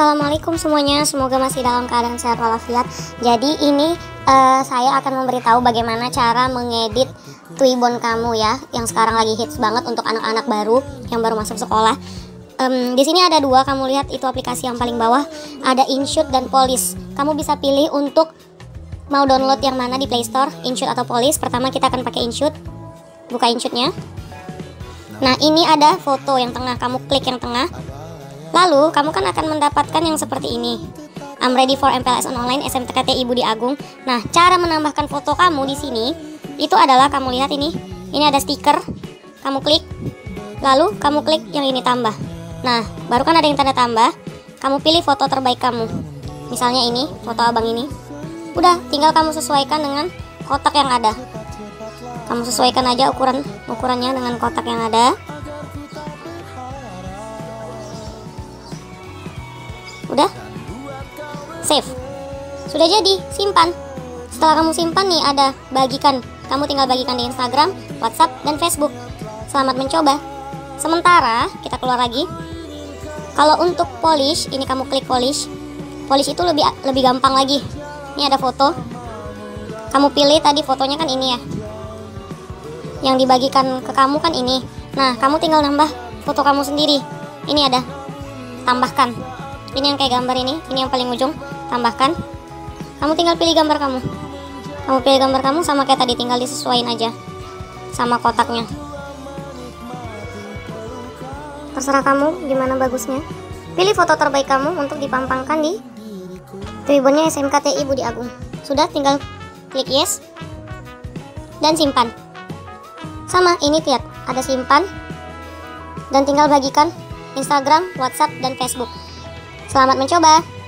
Assalamualaikum semuanya, semoga masih dalam keadaan sehat walafiat. Jadi ini saya akan memberitahu bagaimana cara mengedit Twibbon kamu ya, yang sekarang lagi hits banget untuk anak-anak baru yang baru masuk sekolah. Di sini ada dua, kamu lihat itu aplikasi yang paling bawah, ada InShoot dan Polish. Kamu bisa pilih untuk mau download yang mana di Play Store, InShoot atau Polish. Pertama kita akan pakai InShoot. Buka InShootnya. Nah ini ada foto yang tengah, kamu klik yang tengah. Lalu kamu kan akan mendapatkan yang seperti ini. I'm ready for MPLS online SMTKTI Budi Agung. Nah, cara menambahkan foto kamu di sini itu adalah kamu lihat ini. Ini ada stiker. Kamu klik. Lalu kamu klik yang ini tambah. Nah, baru kan ada yang tanda tambah. Kamu pilih foto terbaik kamu. Misalnya ini, foto abang ini. Udah, tinggal kamu sesuaikan dengan kotak yang ada. Kamu sesuaikan aja ukurannya dengan kotak yang ada. Udah, save, sudah jadi, simpan. Setelah kamu simpan nih ada bagikan, kamu tinggal bagikan di Instagram, WhatsApp, dan Facebook. Selamat mencoba. Sementara kita keluar lagi. Kalau untuk Polish, ini kamu klik Polish. Polish itu lebih gampang lagi. Ini ada foto. Kamu pilih tadi fotonya kan ini ya. Yang dibagikan ke kamu kan ini. Nah, kamu tinggal nambah foto kamu sendiri. Ini ada tambahkan. Ini yang kayak gambar ini yang paling ujung, tambahkan. Kamu tinggal pilih gambar kamu. Kamu pilih gambar kamu sama kayak tadi, tinggal disesuaikan aja sama kotaknya. Terserah kamu gimana bagusnya. Pilih foto terbaik kamu untuk dipampangkan di Twibbonnya SMKTI Budi Agung. Sudah, tinggal klik yes dan simpan. Sama, ini lihat, ada simpan dan tinggal bagikan Instagram, WhatsApp, dan Facebook. Selamat mencoba.